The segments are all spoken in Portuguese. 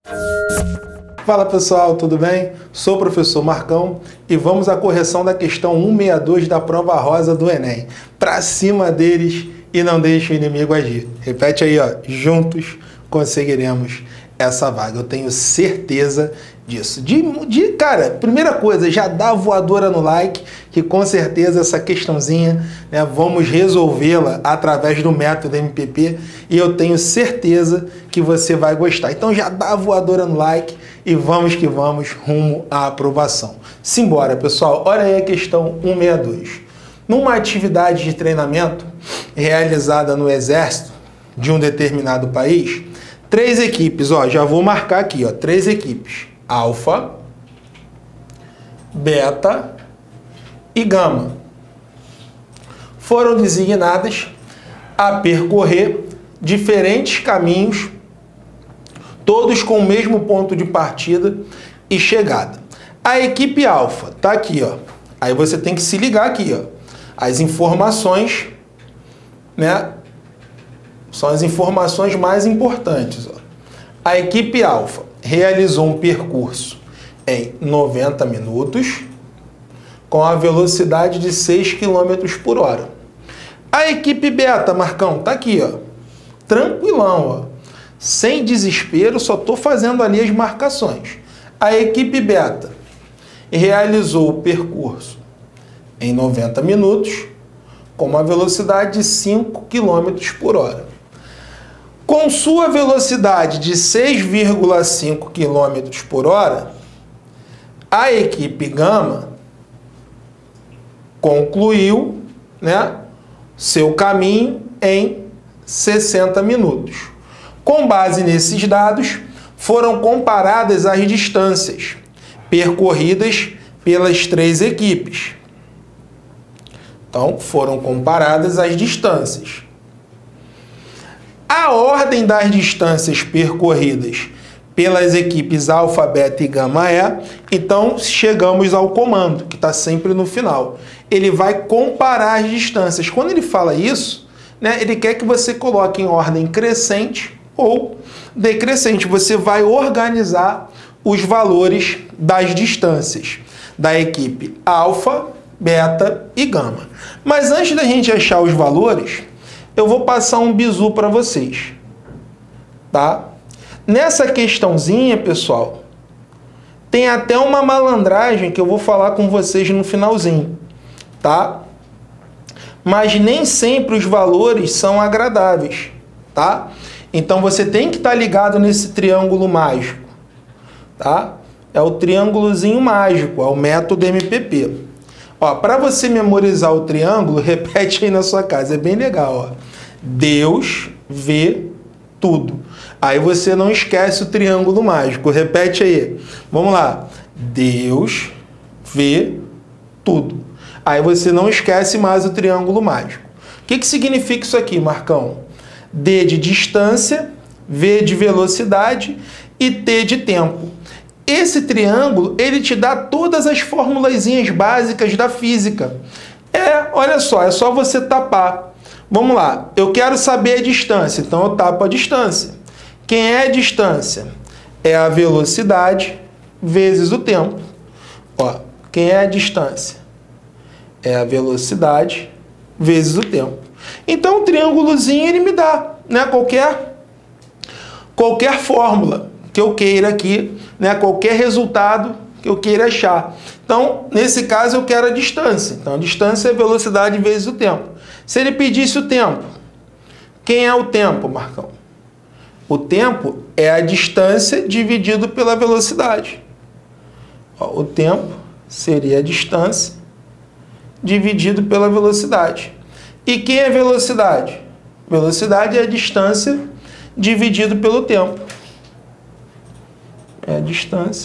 Fala pessoal, tudo bem? Sou o professor Marcão e vamos à correção da questão 162 da prova rosa do Enem. Pra cima deles e não deixe o inimigo agir. Repete aí, ó. Juntos conseguiremos essa vaga. Eu tenho certeza disso. Cara, primeira coisa, já dá a voadora no like, que com certeza essa questãozinha, né, vamos resolvê-la através do método MPP e eu tenho certeza que você vai gostar. Então já dá a voadora no like e vamos que vamos rumo à aprovação. Simbora, pessoal. Olha aí a questão 162. Numa atividade de treinamento realizada no exército de um determinado país, 3 equipes, ó, já vou marcar aqui, ó, 3 equipes, alfa, beta e gama, foram designadas a percorrer diferentes caminhos, todos com o mesmo ponto de partida e chegada. A equipe alfa tá aqui, ó. Aí você tem que se ligar aqui, ó. As informações, né? São as informações mais importantes, ó. A equipe alfa realizou um percurso em 90 minutos com a velocidade de 6 km por hora. A equipe beta, Marcão, tá aqui, ó. Tranquilão, ó. Sem desespero, só tô fazendo ali as marcações. A equipe beta realizou o percurso em 90 minutos com uma velocidade de 5 km por hora. Com sua velocidade de 6,5 km por hora, a equipe gama concluiu, né, seu caminho em 60 minutos. Com base nesses dados, foram comparadas as distâncias percorridas pelas 3 equipes. Então, foram comparadas as distâncias. A ordem das distâncias percorridas pelas equipes alfa, beta e gama é, então chegamos ao comando, que está sempre no final. Ele vai comparar as distâncias. Quando ele fala isso, né, ele quer que você coloque em ordem crescente ou decrescente. Você vai organizar os valores das distâncias da equipe alfa, beta e gama. Mas antes da gente achar os valores, eu vou passar um bizu para vocês, tá? Nessa questãozinha, pessoal, tem até uma malandragem que eu vou falar com vocês no finalzinho, tá? Mas nem sempre os valores são agradáveis, tá? Então você tem que estar ligado nesse triângulo mágico, tá? É o triângulozinho mágico, é o método MPP. Ó, para você memorizar o triângulo, repete aí na sua casa, é bem legal, ó. Deus vê tudo. Aí você não esquece o triângulo mágico, repete aí. Vamos lá. Deus vê tudo. Aí você não esquece mais o triângulo mágico. O que significa isso aqui, Marcão? D de distância, V de velocidade e T de tempo. Esse triângulo, ele te dá todas as formulazinhas básicas da física. Olha só, é só você tapar. Vamos lá, eu quero saber a distância, então eu tapo a distância. Quem é a distância? É a velocidade vezes o tempo. Ó, quem é a distância? É a velocidade vezes o tempo. Então o triângulozinho ele me dá, né, qualquer fórmula que eu queira aqui, né, qualquer resultado que eu queira achar. Então, nesse caso, eu quero a distância. Então, a distância é a velocidade vezes o tempo. Se ele pedisse o tempo, quem é o tempo, Marcão? O tempo é a distância dividido pela velocidade. Ó, o tempo seria a distância dividido pela velocidade. E quem é velocidade? Velocidade é a distância dividido pelo tempo. É a distância.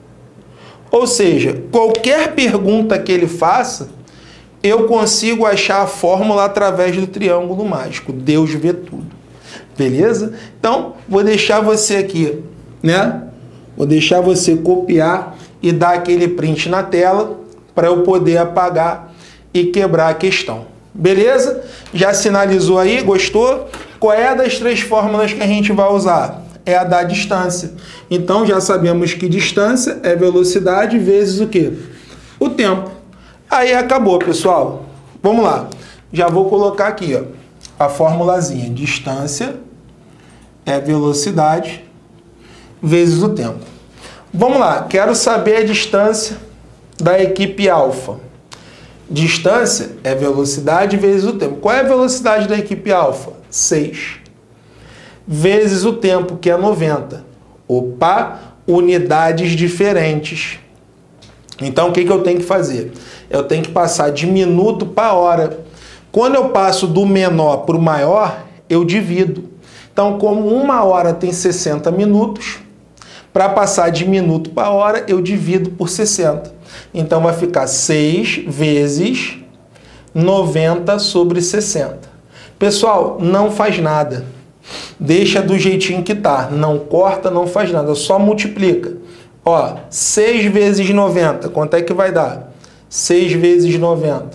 Ou seja, qualquer pergunta que ele faça, eu consigo achar a fórmula através do triângulo mágico. Deus vê tudo. Beleza? Então, vou deixar você aqui, né? Vou deixar você copiar e dar aquele print na tela para eu poder apagar e quebrar a questão. Beleza? Já sinalizou aí? Gostou? Qual é das 3 fórmulas que a gente vai usar? é a da distância. Então, já sabemos que distância é velocidade vezes o quê? O tempo. Aí acabou, pessoal. Vamos lá. Já vou colocar aqui, ó, a formulazinha. Distância é velocidade vezes o tempo. Vamos lá. Quero saber a distância da equipe alfa. Distância é velocidade vezes o tempo. Qual é a velocidade da equipe alfa? 6. Vezes o tempo, que é 90. Opa, unidades diferentes. Então, o que eu tenho que fazer? Eu tenho que passar de minuto para hora. Quando eu passo do menor para o maior, eu divido. Então, como 1 hora tem 60 minutos, para passar de minuto para hora, eu divido por 60. Então, vai ficar 6 vezes 90 sobre 60. Pessoal, não faz nada. Deixa do jeitinho que tá. Não corta, não faz nada. Só multiplica. Ó, 6 vezes 90. Quanto é que vai dar? 6 vezes 90.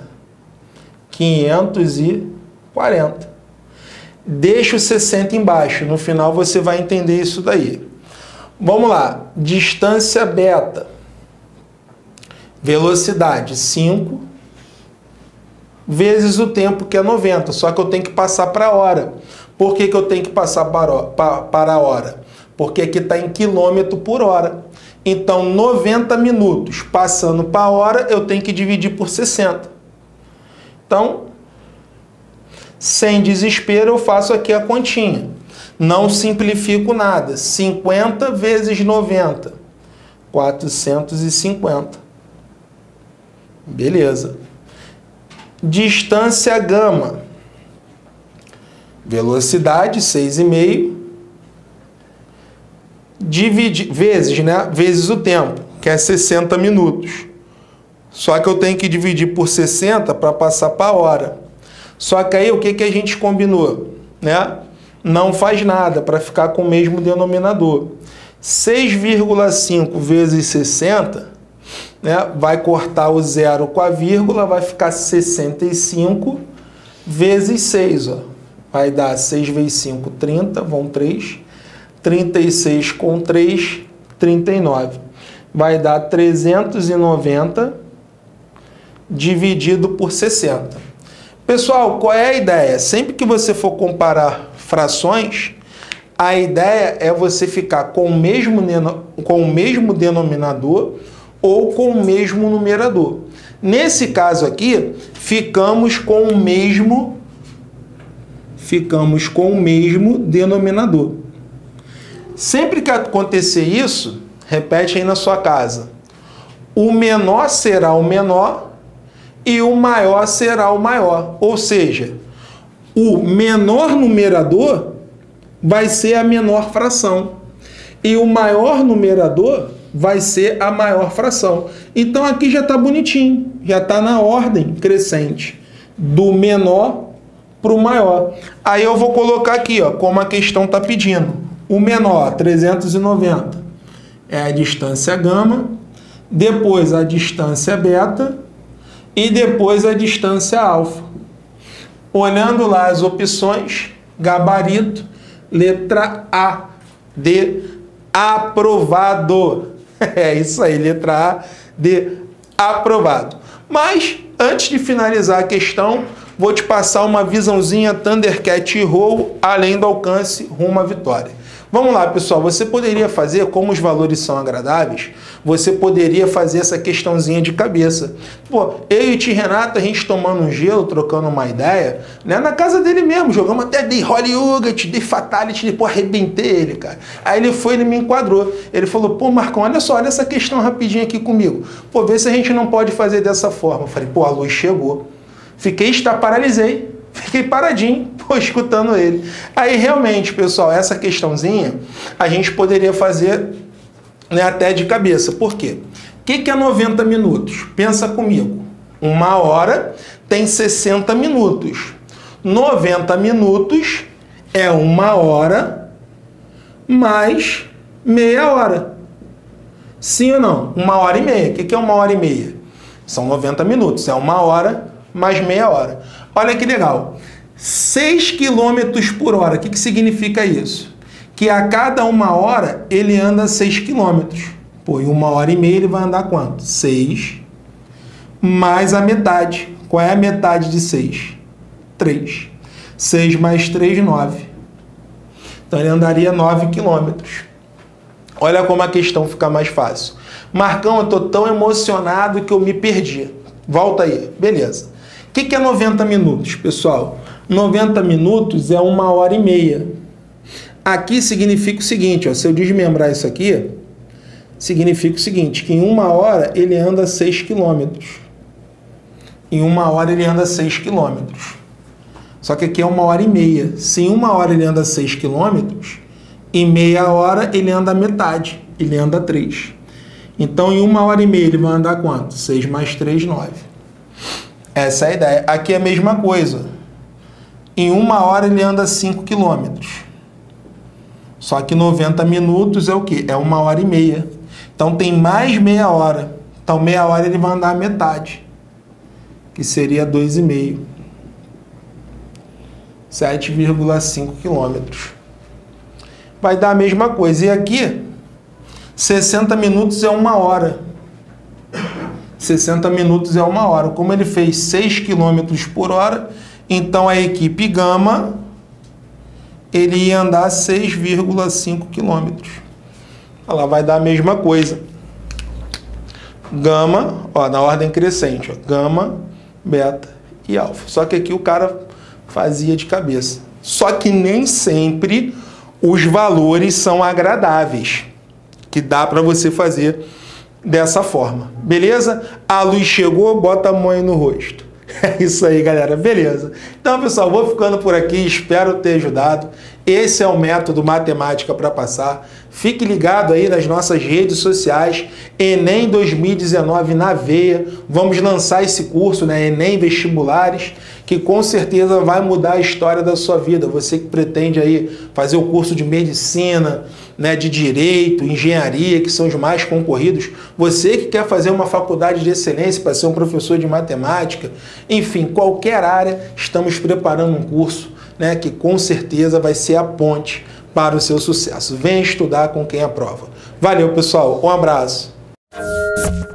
540. Deixa o 60 embaixo. No final você vai entender isso daí. Vamos lá. Distância beta. Velocidade 5 vezes o tempo, que é 90. Só que eu tenho que passar para a hora. Por que eu tenho que passar para a hora? Porque aqui está em quilômetro por hora. Então, 90 minutos passando para a hora, eu tenho que dividir por 60. Então, sem desespero, eu faço aqui a continha. Não simplifico nada. 50 vezes 90. 450. Beleza. Distância gama. Velocidade, 6,5. Vezes o tempo, que é 60 minutos. Só que eu tenho que dividir por 60 para passar para a hora. Só que aí o que a gente combinou? Né? Não faz nada para ficar com o mesmo denominador. 6,5 vezes 60, né? Vai cortar o zero com a vírgula, vai ficar 65 vezes 6. Ó. Vai dar 6 vezes 5, 30, vão 3. 36 com 3, 39. Vai dar 390 dividido por 60. Pessoal, qual é a ideia? Sempre que você for comparar frações, a ideia é você ficar com o mesmo denominador ou com o mesmo numerador. Nesse caso aqui, ficamos com o mesmo denominador. Sempre que acontecer isso, repete aí na sua casa. O menor será o menor e o maior será o maior. Ou seja, o menor numerador vai ser a menor fração. E o maior numerador vai ser a maior fração. Então aqui já está bonitinho. Já está na ordem crescente. Do menor para o maior. Aí eu vou colocar aqui, ó, como a questão está pedindo. O menor, 390, é a distância gama, depois a distância beta e depois a distância alfa. Olhando lá as opções, gabarito, letra A, de aprovado. É isso aí, letra A, de aprovado. Mas, antes de finalizar a questão, vou te passar uma visãozinha Thundercat Roll, além do alcance, rumo à vitória. Vamos lá, pessoal, você poderia fazer, como os valores são agradáveis, você poderia fazer essa questãozinha de cabeça. Pô, eu e o tio Renato, a gente tomando um gelo, trocando uma ideia, né, na casa dele mesmo, jogamos até de Hollywood, de Fatality, pô, arrebentei ele, cara. Aí ele foi, ele me enquadrou. Ele falou, pô, Marcão, olha só, olha essa questão rapidinho aqui comigo. Pô, vê se a gente não pode fazer dessa forma. Eu falei, pô, a luz chegou. Paralisei. Fiquei paradinho, pô, escutando ele. Aí, realmente, pessoal, essa questãozinha a gente poderia fazer, né, até de cabeça. Por quê? O que é 90 minutos? Pensa comigo. 1 hora tem 60 minutos. 90 minutos é 1 hora mais meia hora. Sim ou não? 1 hora e meia. O que é 1 hora e meia? São 90 minutos. É 1 hora mais meia hora. Olha que legal. 6 km por hora. O que significa isso? que a cada 1 hora ele anda 6 km. Pô, em 1 hora e meia ele vai andar quanto? 6 mais a metade. Qual é a metade de 6? 3. 6 mais 3, 9. Então ele andaria 9 km. Olha como a questão fica mais fácil. Marcão, eu estou tão emocionado que eu me perdi. Volta aí. Beleza. O que é 90 minutos, pessoal? 90 minutos é 1 hora e meia. Aqui significa o seguinte, ó, se eu desmembrar isso aqui, significa o seguinte, que em 1 hora ele anda 6 km. Em 1 hora ele anda 6 km. Só que aqui é 1 hora e meia. Se em 1 hora ele anda 6 km, em meia hora ele anda a metade. Ele anda 3. Então em 1 hora e meia ele vai andar quanto? 6 mais 3, 9. Essa é a ideia. Aqui é a mesma coisa. Em 1 hora ele anda 5 km. Só que 90 minutos é o quê? É 1 hora e meia. Então tem mais meia hora. Então meia hora ele vai andar a metade, que seria 2,5. 7,5 quilômetros. Vai dar a mesma coisa. E aqui, 60 minutos é 1 hora. 60 minutos é 1 hora. Como ele fez 6 km por hora, então a equipe gama, ele ia andar 6,5 km. Ela vai dar a mesma coisa. Gama, ó, na ordem crescente, ó, gama, beta e alfa. Só que aqui o cara fazia de cabeça. Só que nem sempre os valores são agradáveis, que dá para você fazer dessa forma. Beleza? A luz chegou, bota a mão aí no rosto. É isso aí, galera. Beleza. Então, pessoal, vou ficando por aqui. Espero ter ajudado. Esse é o método Matemática para Passar. Fique ligado aí nas nossas redes sociais. Enem 2019 na veia. Vamos lançar esse curso, né? Enem Vestibulares, que com certeza vai mudar a história da sua vida. Você que pretende aí fazer o curso de medicina, né, de direito, engenharia, que são os mais concorridos. Você que quer fazer uma faculdade de excelência para ser um professor de matemática, enfim, qualquer área, estamos preparando um curso, né, que com certeza vai ser a ponte para o seu sucesso. Venha estudar com quem aprova. Valeu, pessoal. Um abraço.